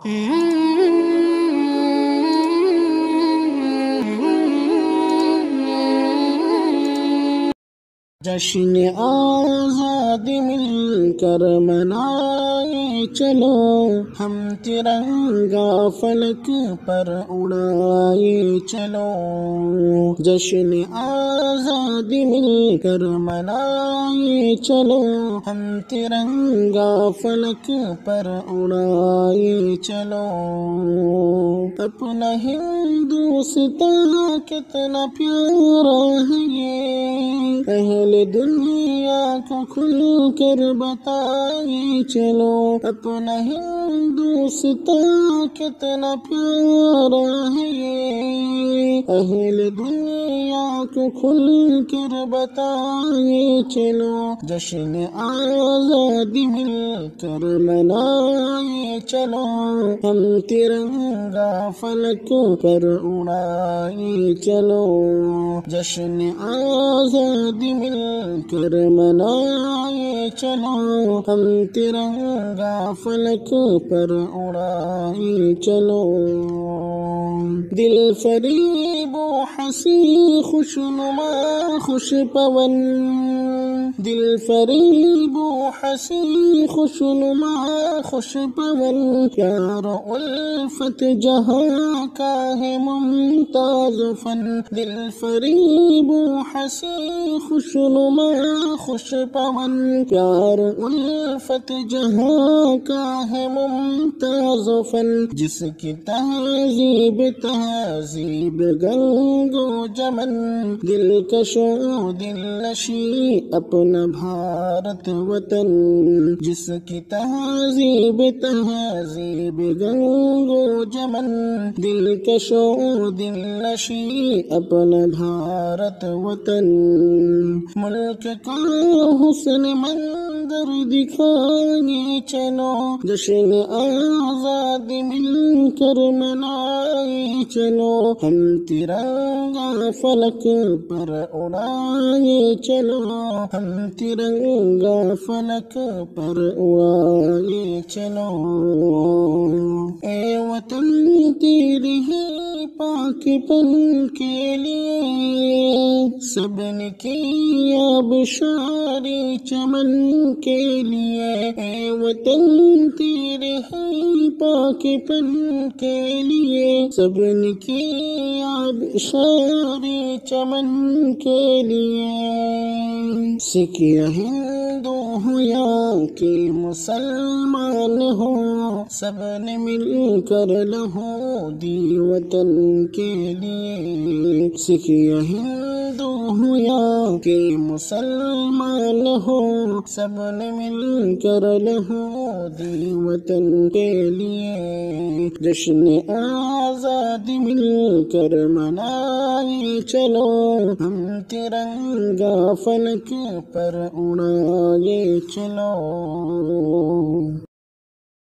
جشن آزادی مل کر منائے چلو، ہم ترنگا فلک پر اڑائے چلو۔ جشن آزادی مل کر منائے چلو، ہم ترنگا فلک پر اڑائے چلو۔ اپنا ہندوستان کتنا پیارا ہے یہ، اہل دنیا کو کھل کر بتائے چلو۔ اپنا ہندوستان کتنا پیارا ہے یہ، اہل دنیا کو کھل کر بتائے چلو۔ جشن آزادی مل کر منائے چلو، ہم ترنگا فلک پر اڑائے چلو۔ جشن آزادی مل کر منائے چلو، ہم ترنگا فلک پر اڑائے چلو۔ دل فریب و ہنسی خوشنما خوش پون، دل فریب و ہنسی خوشنما خوش پون، پیار و الفت جہاں کا ہے ممتاز فن۔ دل فریب و ہنسی خوشنما خوش پون، پیار الفت جہاں کا ہے ممتاز فن۔ جس کی تہذیب تہذیب گنگ و جمن، دلکش و دل نشیں اپنا بھارت وطن۔ جس کی تہذیب تہذیب گنگ و جمن، دلکش و دل نشیں اپنا بھارت وطن۔ ملک کا حسن منظر دکھائے چلو، جشن آزادی مل کر منائے چلو۔ ہم ترنگا فلک پر اڑائے چلو، ہم ترنگا فلک پر اڑائے چلو۔ اے وطن تیری ہی پاک پن کے لیے، سب نے کی آبشاری چمن کے لیے۔ اے وطن تیرے ہی پاک پن کے لیے، سب نے کی آبشاری چمن کے لیے۔ سکھ یا ہندو ہو یا کہ مسلمان ہو، سب نے مل کر لہو دی وطن کے لیے۔ سکھ یا ہندو ہو یا کہ مسلمان ہو، سب نے مل کر لہو دی وطن کے لیے۔ جشن آزادی مل کر منائے چلو، ہم ترنگا فلک پر اڑائے چلو۔